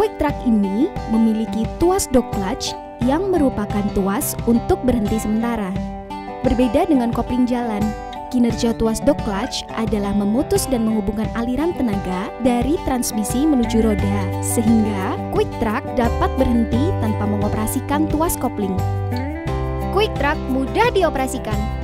Quick Truck ini memiliki tuas dog clutch yang merupakan tuas untuk berhenti sementara. Berbeda dengan kopling jalan, kinerja tuas dog clutch adalah memutus dan menghubungkan aliran tenaga dari transmisi menuju roda, sehingga Quick Truck dapat berhenti tanpa mengoperasikan tuas kopling. Quick Truck mudah dioperasikan.